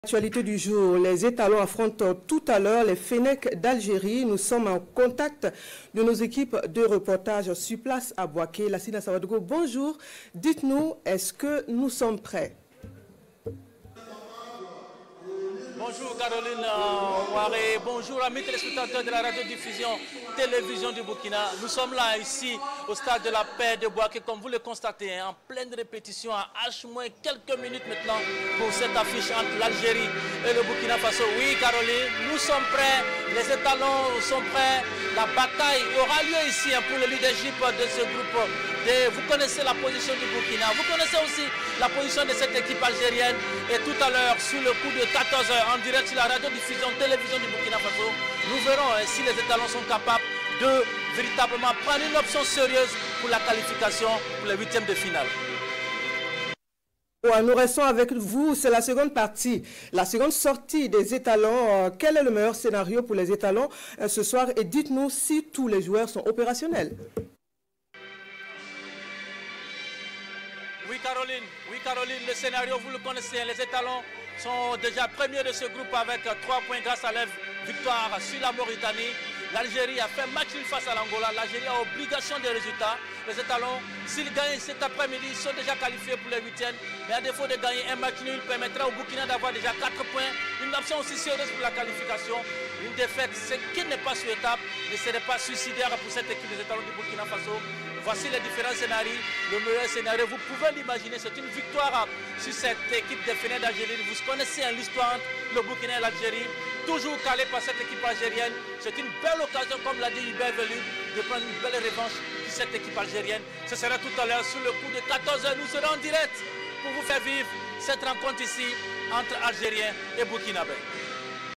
Actualité du jour, les étalons affrontent tout à l'heure les Fennecs d'Algérie. Nous sommes en contact de nos équipes de reportage sur place à Bouaké. Lassina Sawadogo, bonjour. Dites-nous, est-ce que nous sommes prêts? Bonjour Caroline Ouaré, bonjour amis téléspectateurs de la radiodiffusion télévision du Burkina. Nous sommes là ici au stade de la paix de Bouaké, comme vous le constatez, en pleine répétition à H- quelques minutes maintenant pour cette affiche entre l'Algérie et le Burkina Faso. Oui Caroline, nous sommes prêts, les étalons sont prêts, la bataille aura lieu ici pour le leadership de ce groupe. Vous connaissez la position du Burkina, vous connaissez aussi la position de cette équipe algérienne. Et tout à l'heure, sur le coup de 14 h, en direct sur la radiodiffusion télévision du Burkina Faso, nous verrons si les étalons sont capables de véritablement prendre une option sérieuse pour la qualification pour les huitièmes de finale. Ouais, nous restons avec vous, c'est la seconde partie, la seconde sortie des étalons. Quel est le meilleur scénario pour les étalons ce soir? Et dites-nous si tous les joueurs sont opérationnels. Oui Caroline, le scénario vous le connaissez, les étalons sont déjà premiers de ce groupe avec 3 points grâce à leur victoire sur la Mauritanie. L'Algérie a fait match nul face à l'Angola, l'Algérie a obligation de résultats. Les étalons, s'ils gagnent cet après-midi, ils sont déjà qualifiés pour les huitièmes. Mais à défaut de gagner un match nul, permettra au Burkina d'avoir déjà 4 points. Une option aussi sérieuse pour la qualification. Une défaite, ce qui n'est pas souhaitable, ne serait pas suicidaire pour cette équipe des étalons du Burkina Faso. Voici les différents scénarios. Le meilleur scénario, vous pouvez l'imaginer, c'est une victoire sur cette équipe des Fennecs d'Algérie. Vous connaissez l'histoire entre le Burkina et l'Algérie, toujours calé par cette équipe algérienne. C'est une belle occasion, comme l'a dit Hubert Velu, de prendre une belle revanche sur cette équipe algérienne. Ce sera tout à l'heure sur le coup de 14 h. Nous serons en direct pour vous faire vivre cette rencontre ici entre Algériens et Burkinabés.